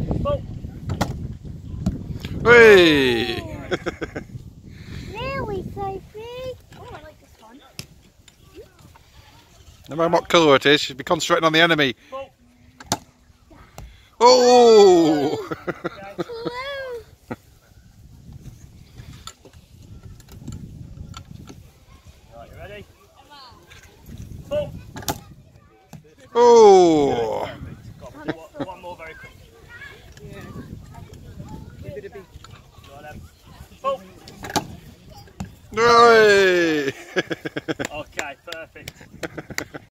Oh. Hey! Really, Sophie? Oh, I like this one. No matter what colour it is, she'll be concentrating on the enemy. Oh. Oh! Hello. Right, you ready? Oh. Oh! One more very quick. Yeah. Give it a big. Go on, Em. Oh. Hey! Okay, perfect.